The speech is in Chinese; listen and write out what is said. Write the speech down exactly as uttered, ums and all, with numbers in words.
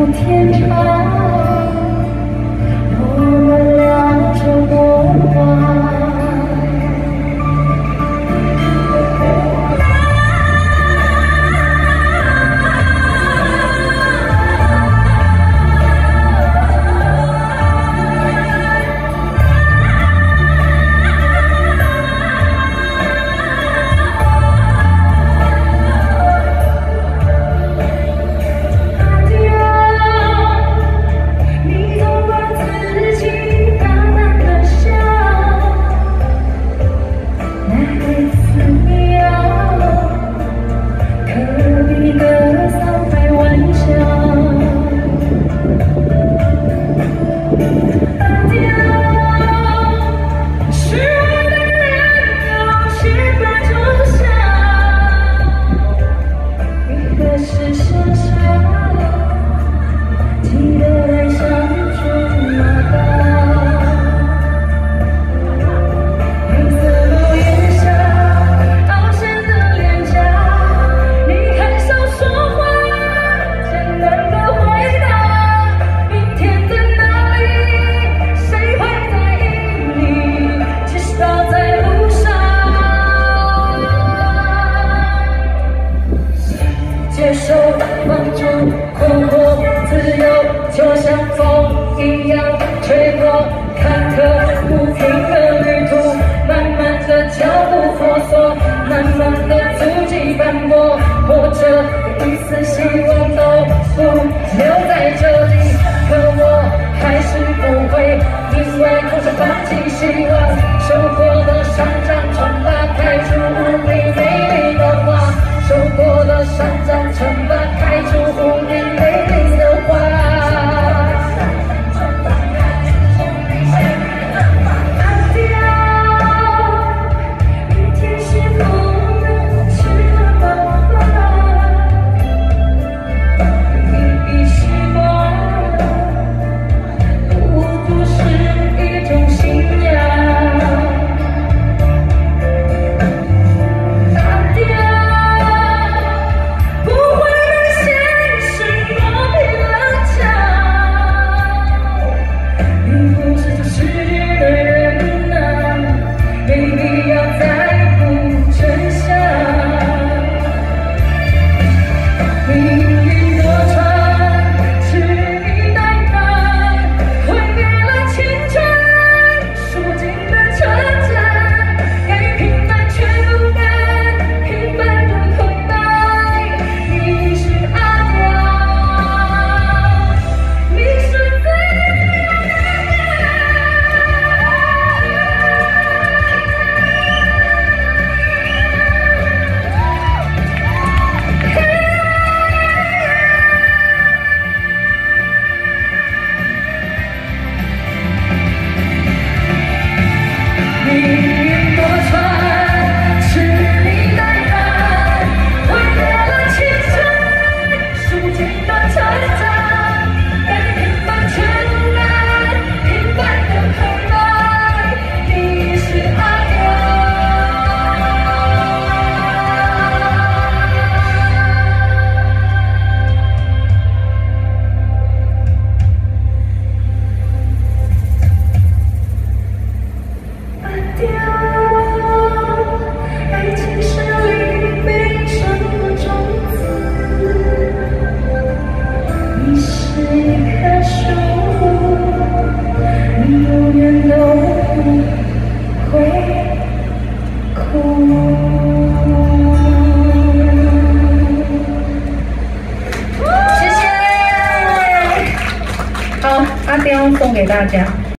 天长，我们聊着过往。接受放逐困惑，自由就像风一样吹过，坎坷不平的旅途，慢慢的脚步婆娑，慢慢的足迹斑驳，或者一丝希望都不留在这里，可我还是不会因为哭着放弃希望，收获的伤长成吧，开出无比美丽的花，收获的伤长成吧，开出无比美丽的花。 阿刁送给大家。